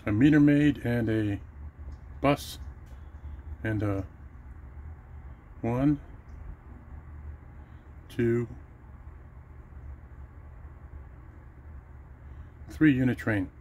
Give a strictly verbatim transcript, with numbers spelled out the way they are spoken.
a meter maid and a bus and a one, two, three unit train.